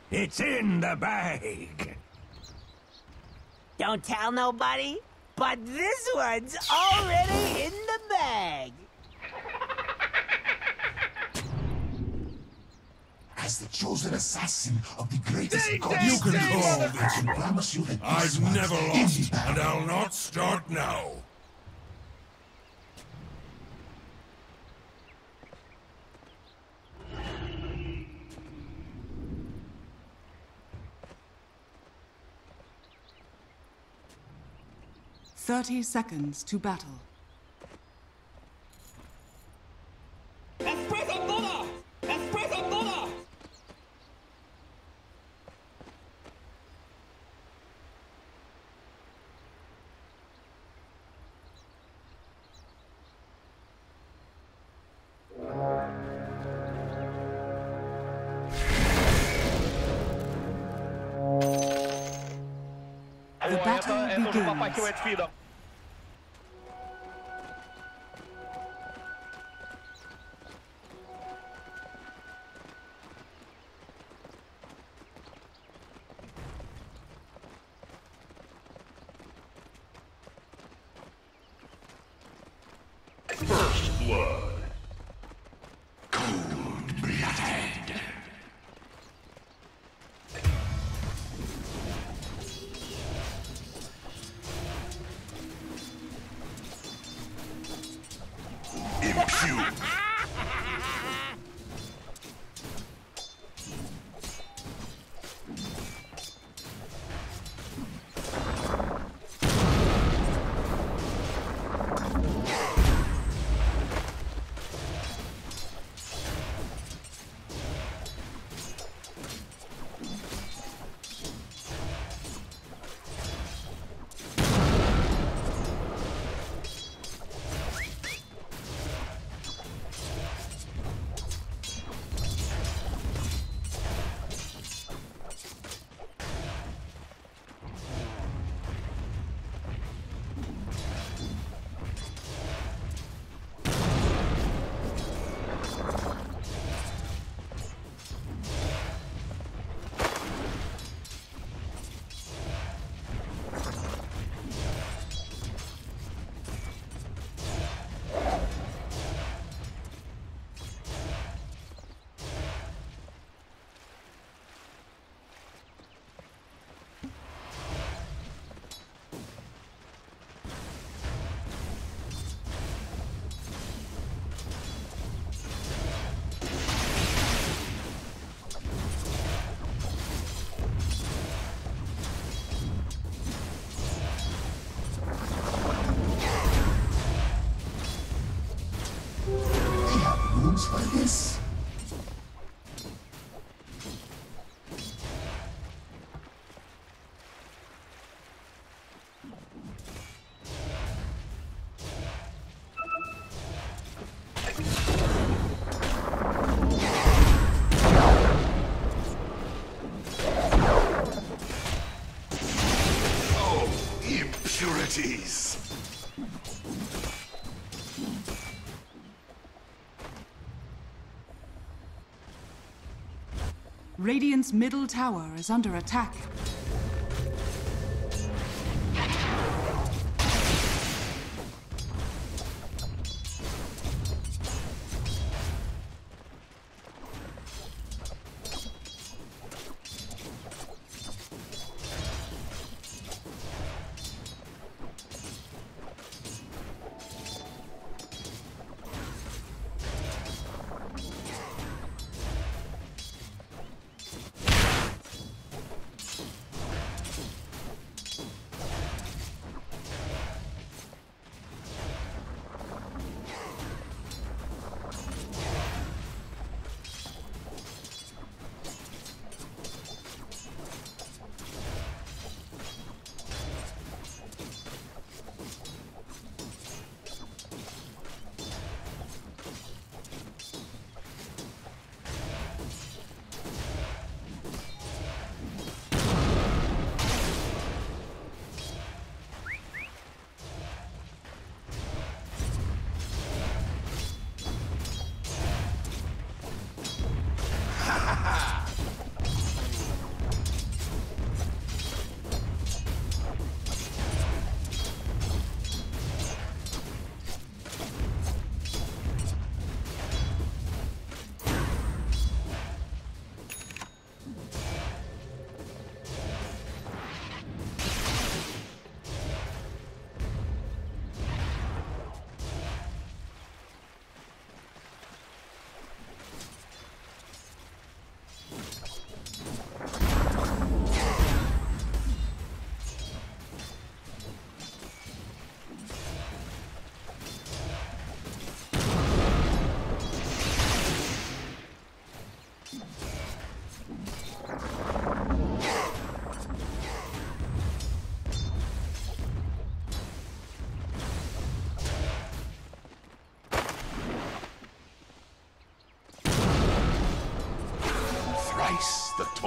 It's in the bag. Don't tell nobody, but this one's already in the bag. As the chosen assassin of the greatest god, You can call I this can promise you that I've this one's never in lost, the bag. and I'll not start now. Thirty seconds to battle. The battle begins. First blood. Cold-blooded. Impure. They have rooms for this. Oh, impurities. Radiant's middle tower is under attack.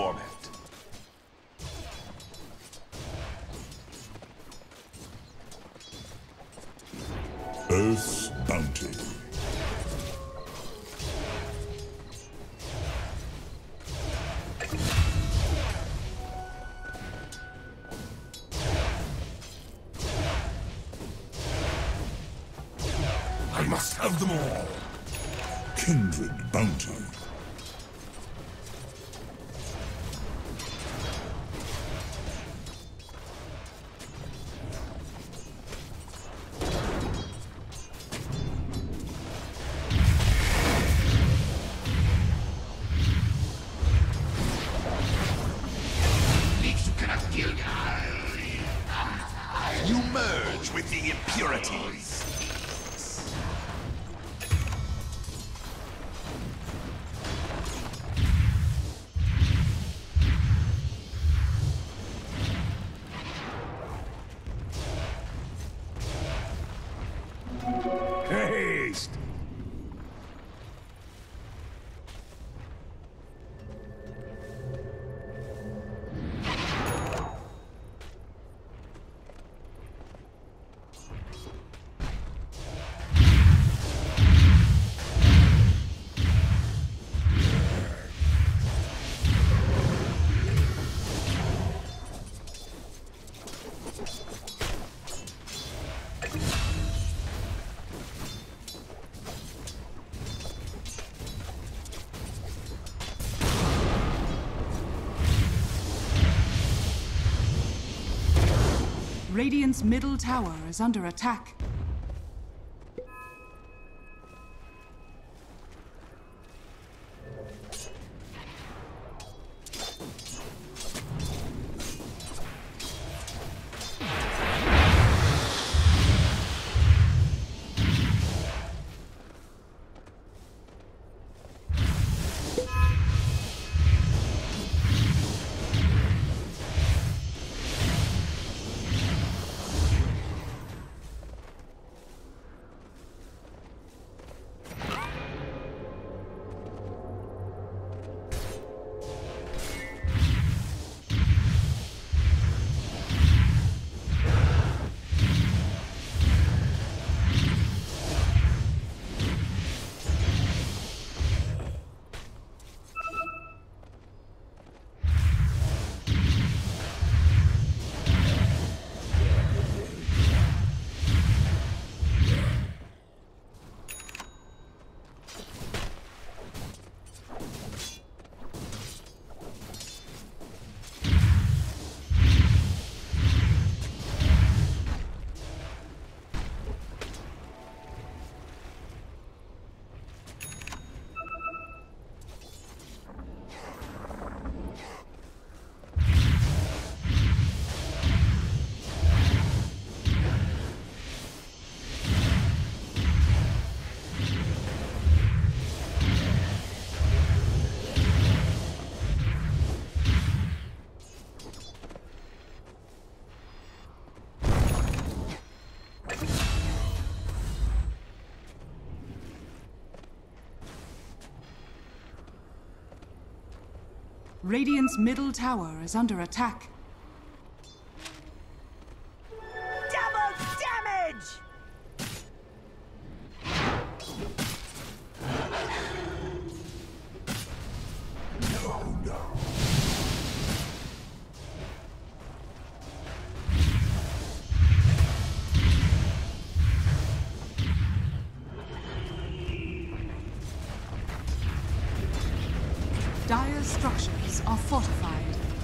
format. Earth's bounty. I must have them all. Kindred bounty. You merge with the impurities. Haste! Radiant's middle tower is under attack. Radiant's middle tower is under attack. Double damage! Dire's structures are fortified.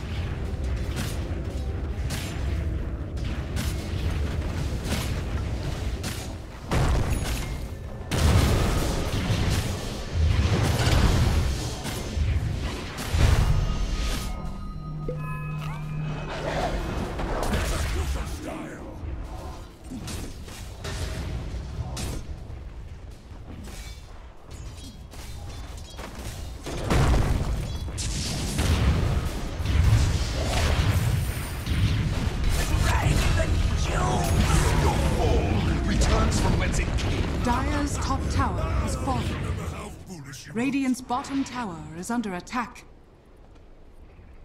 Dire's top tower has fallen. Radiant's bottom tower is under attack.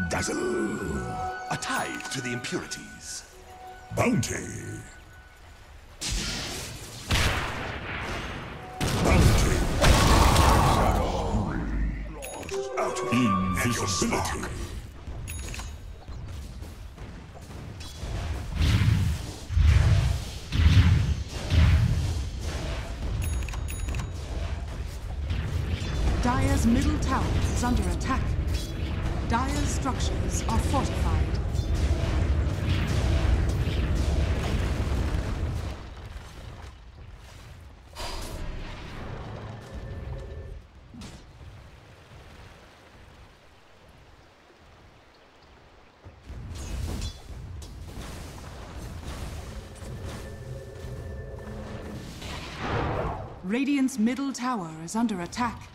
Dazzle. A tithe to the impurities. Bounty. Bounty. Invisibility. Dire's middle tower is under attack. Dire's structures are fortified. Radiant's middle tower is under attack.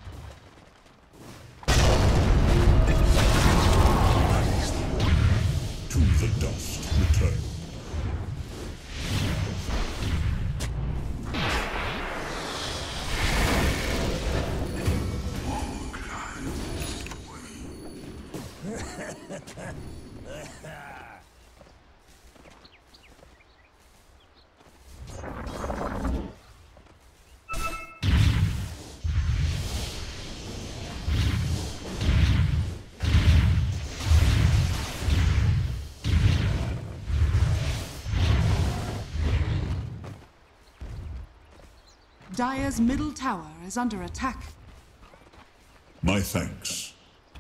To the dust return. Dire's middle tower is under attack. My thanks.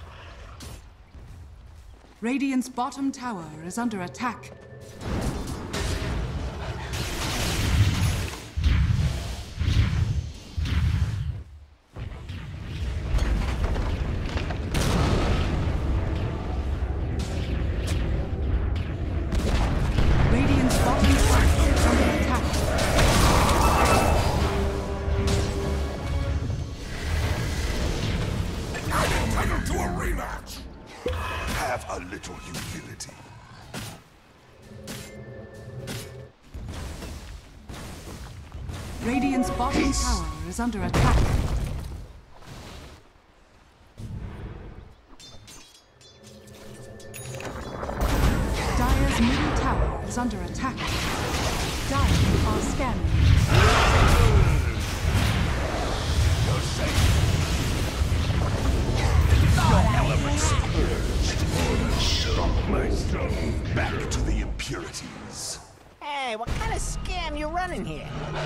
Radiant's bottom tower is under attack. Radiant's bottom tower is under attack. Entitled to a rematch. Have a little humility. Radiant's bottom tower is under attack. Dire's middle tower is under attack. Dire are scanning. You're safe. Your elements purged. Back to the impurities. Hey, what kind of scam you running here?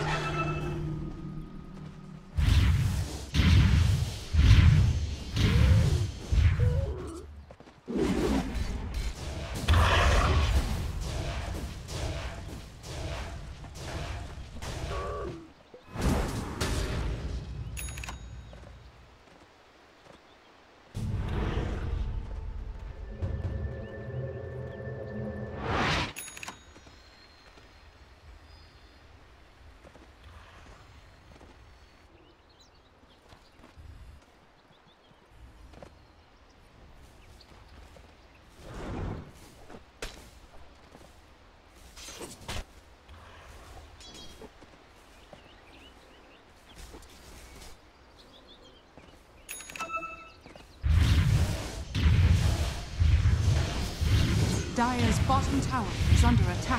Dire's bottom tower is under attack.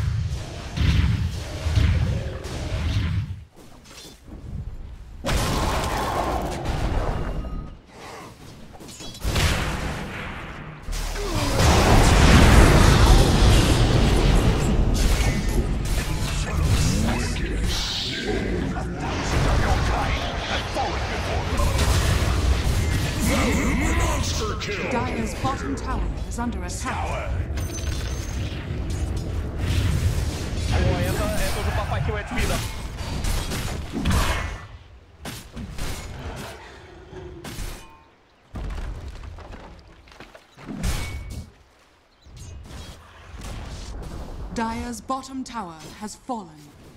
Dire's bottom tower is under attack. Essa do papai que vai te vida. Dire's bottom tower has fallen.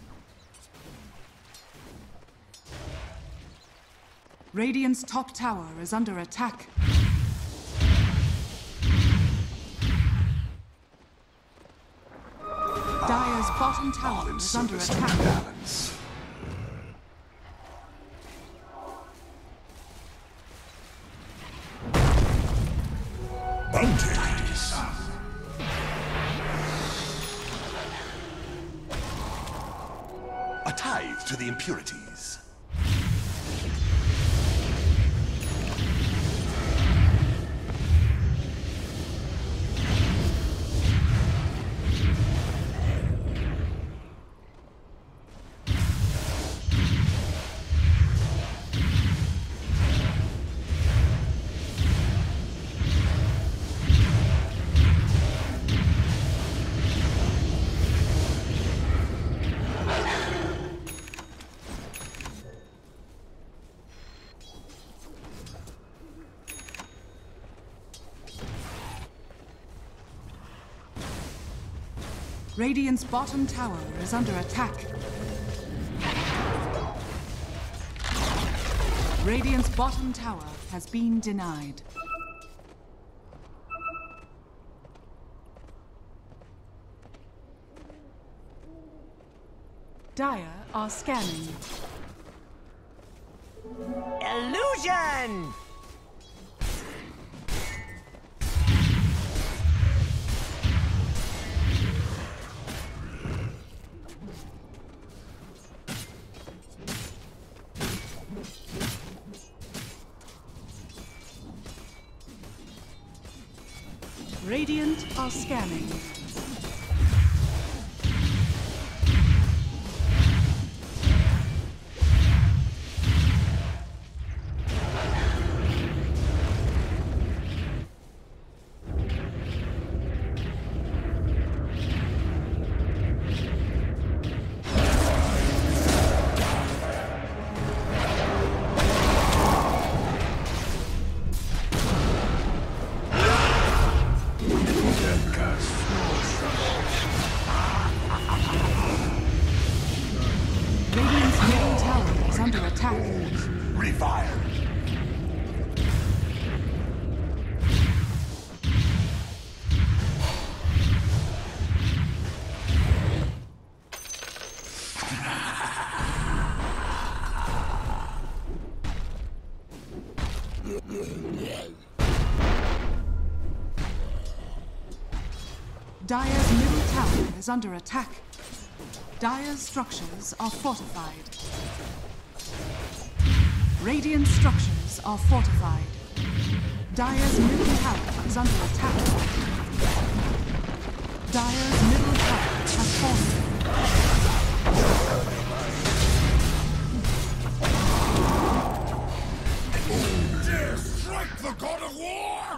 Radiant's top tower is under attack. Dire's bottom tower is under attack. Balance. Bounty. A tithe to the impurities. Radiant's bottom tower is under attack. Radiant's bottom tower has been denied. Dire are scanning. Illusion! Radiant are scanning. Radiant's middle tower is under attack. Refire. Dire's middle tower is under attack. Dire's structures are fortified. Radiant structures are fortified. Dire's middle tower is under attack. Dire's middle tower has fallen. Dare strike the god of war!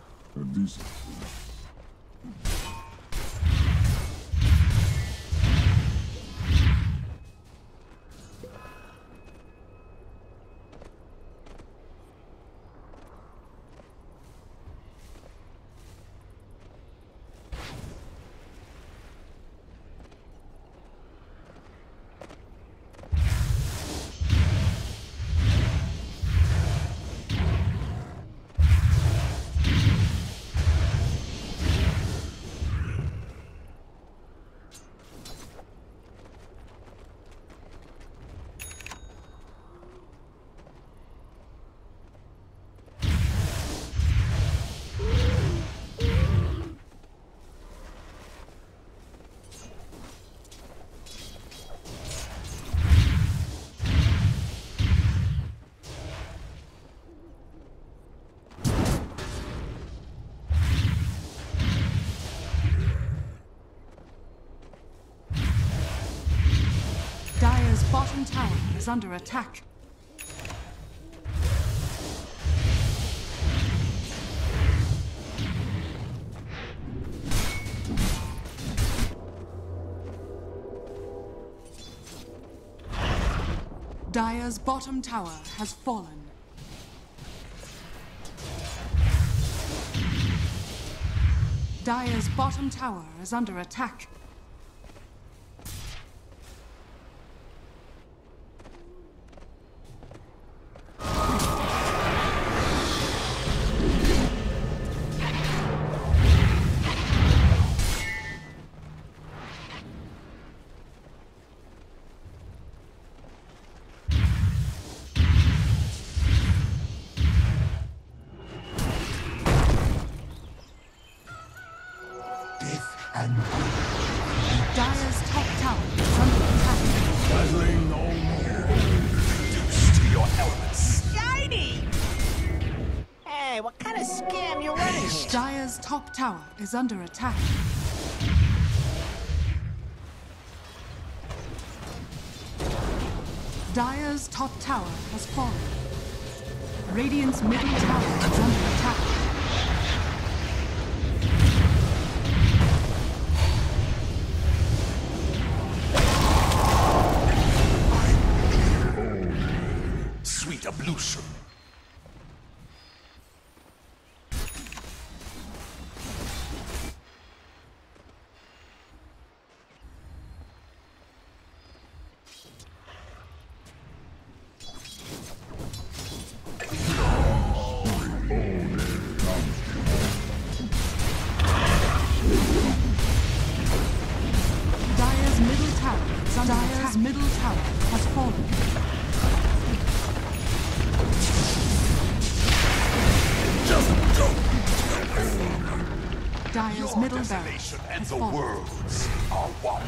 Dire's bottom tower is under attack. Dire's bottom tower has fallen. Dire's bottom tower is under attack. Death and of scam you running here? Dire's top tower is under attack. Dire's top tower has fallen. Radiant's middle tower is under attack. Sweet ablution. Dire's middle tower has fallen. Dire's middle barracks And has the fallen. worlds are one.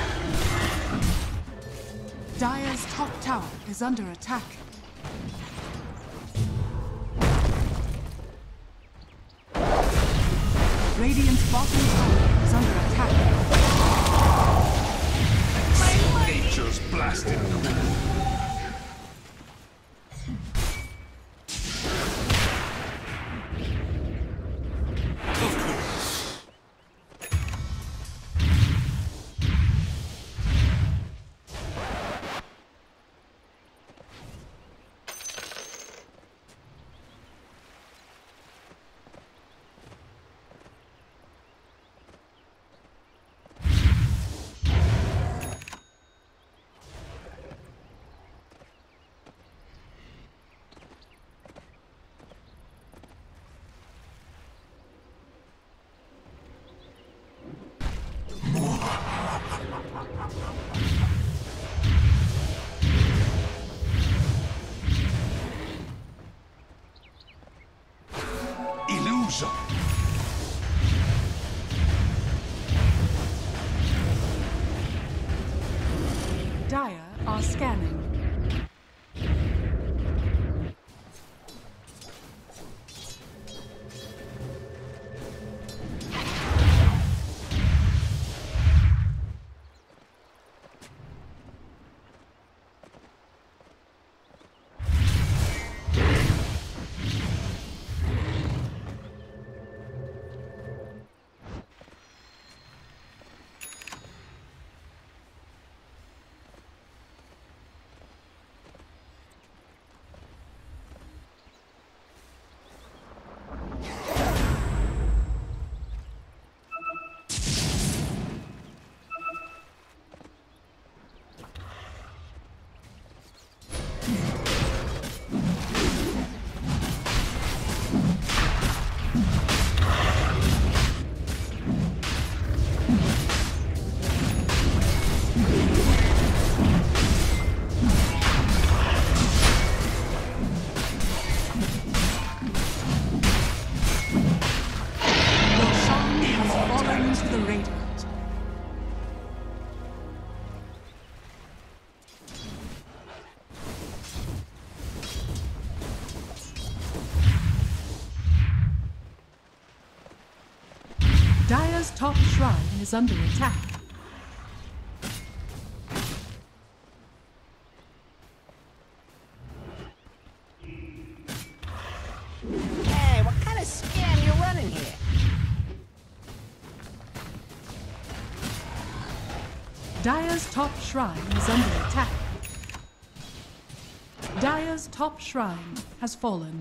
Dire's top tower is under attack. Radiant's bottom tower is under attack. Nature's blasted cool. Illusion. Dire are scanning. Dire's top shrine is under attack. Hey, what kind of scam you running here? Dire's top shrine is under attack. Dire's top shrine has fallen.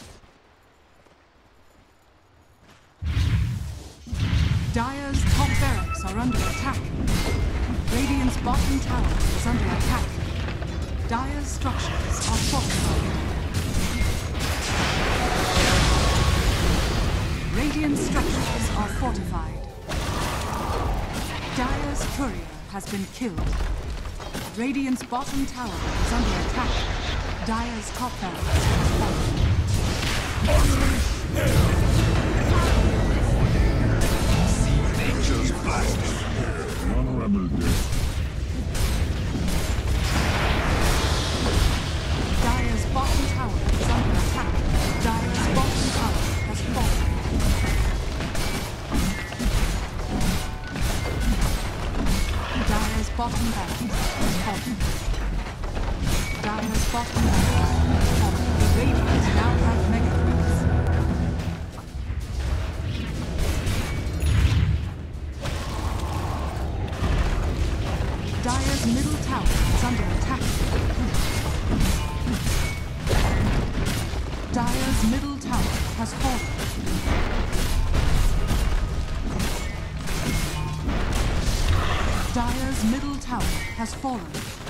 Dire's top barracks are under attack. Radiant's bottom tower is under attack. Dire's structures are fortified. Radiant structures are fortified. Dire's courier has been killed. Radiant's bottom tower is under attack. Dire's top barracks has fallen. Nature's blasted. Dire's bottom tower is under attack. Dire's bottom tower has bottom barracks. Radiant now have mega creeps. Dire's middle tower is under attack. Dire's middle tower has fallen. Dire's middle tower has fallen.